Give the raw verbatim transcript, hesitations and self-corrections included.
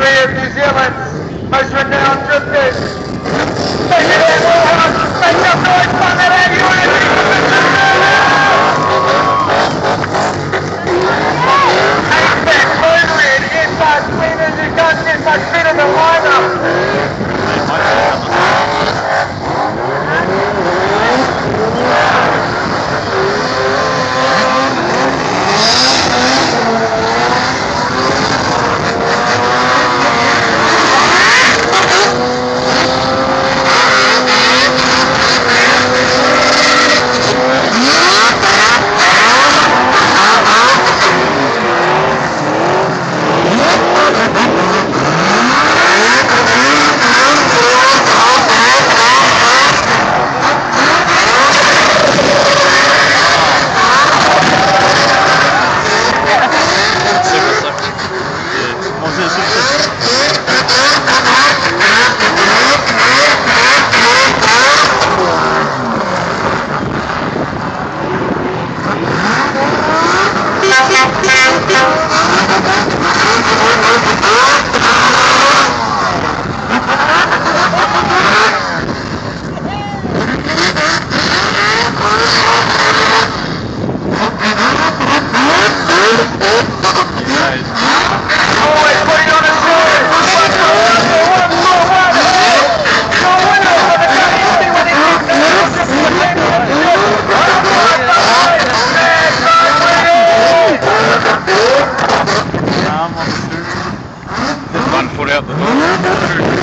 three of New Zealand's most renowned drifters. Take it in, Woolhouse, make some noise, fun that out, you ready? H-back, moon red, inside cleaners, you can't get much better than lineup. One foot out the door.